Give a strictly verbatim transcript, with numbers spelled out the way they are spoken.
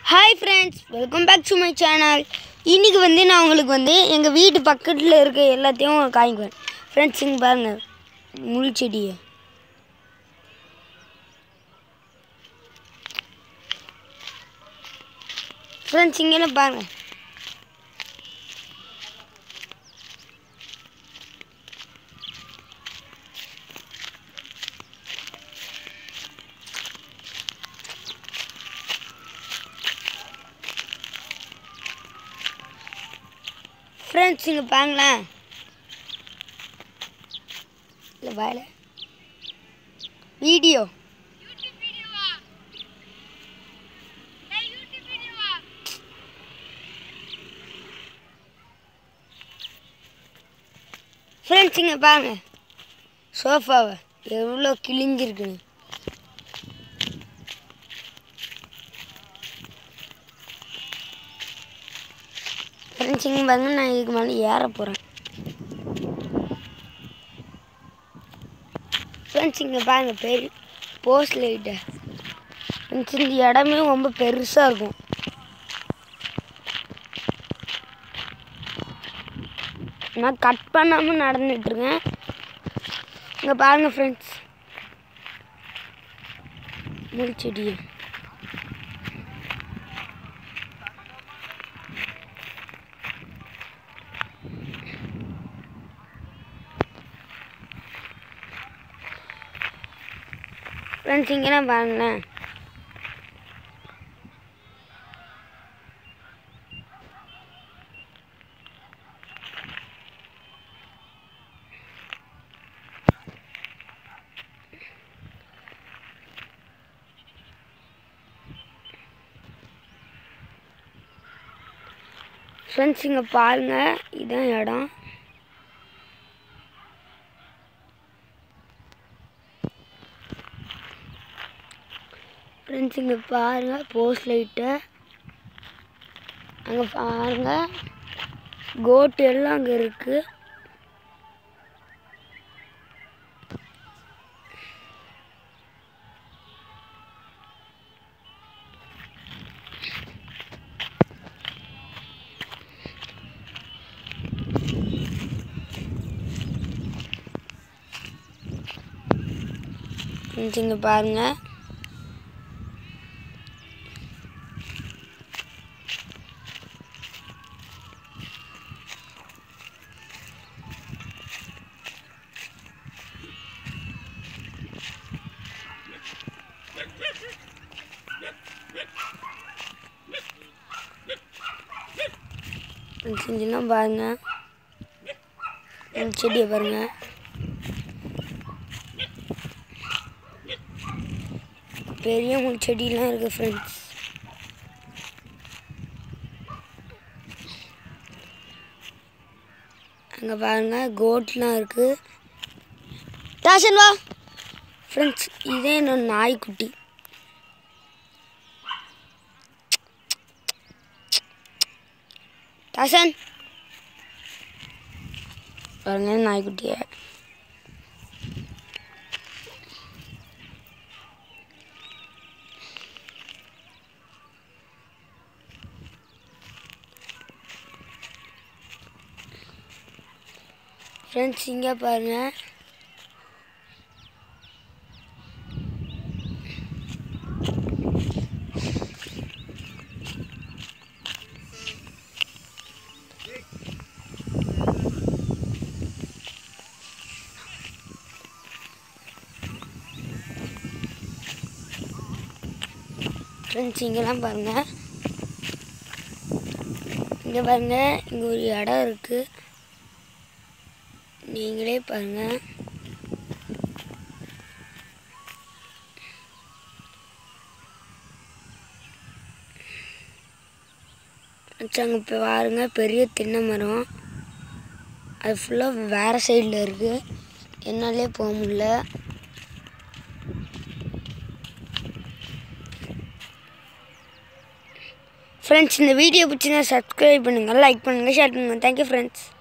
Hi friends, welcome back to my channel. இன்னைக்கு வந்து நான் உங்களுக்கு வந்து எங்க வீட்டு பக்கத்துல இருக்க எல்லாத்தையும் காமிக்கிறேன். Friends இங்க பாருங்க முள் செடியை. Friends இங்க பாருங்க. Friends இங்க பாருங்களா இல்ல வாயில வீடியோ யூடியூப் வீடியோவா ஏய் யூடியூப் வீடியோவா Friends இங்க பாருங்க சோஃபாவை எவ்வளோ கிழிஞ்சிருக்குன்னு. Friends இங்க பாருங்க நான் இதுக்கு மேலே ஏற போகிறேன். Friends இங்க பாருங்க பெரிய போஸ்ட் லைட்டு. Friends இந்த இடமே ரொம்ப பெருசாக இருக்கும். நான் கட் பண்ணாமல் நடந்துட்டுருக்கேன். இங்கே பாருங்க ஃப்ரெண்ட்ஸ் முள் செடியை. ஃப்ரெண்ட்ஸ் இங்கெல்லாம் பாருங்களேன் ஃப்ரெண்ட்ஸ் இங்கே பாருங்கள் இதுதான் இடம். ஃப்ரெண்ட்ஸ் இங்கே பாருங்கள் போஸ்ட் லைட்டு. அங்கே பாருங்கள் கோட் எல்லாம் அங்கே இருக்குது. ஃப்ரெண்ட்ஸ் இங்கே பாருங்கள் செஞ்செல்லாம் பாருங்க செடியை பாருங்க. பெரிய முள் செடியெலாம் இருக்குது ஃப்ரெண்ட்ஸ். அங்கே பாருங்க கோட்லாம் இருக்குது. டாஷன் வா ஃப்ரெண்ட்ஸ் இதே என்னோட நாய்க்குட்டி. டாஷன் பாருங்க நாய்க்குட்டியை. ஃப்ரெண்ட்ஸ் இங்கே பாருங்க ஃப்ரெண்ட்ஸ் இங்கெல்லாம் பாருங்கள் இங்கே பாருங்கள் இங்கே ஒரு இடம் இருக்குது. நீங்களே பாருங்கள் அங்கே இப்போ பாருங்கள் பெரிய தென்னை மரம். அது ஃபுல்லாக வேறு சைடில் இருக்குது. என்னாலே போக முடியல. ஃப்ரெண்ட்ஸ் இந்த வீடியோ பிடிச்சினா சப்ஸ்கிரைப் பண்ணுங்கள், லைக் பண்ணுங்கள், ஷேர் பண்ணுங்கள். Thank you friends.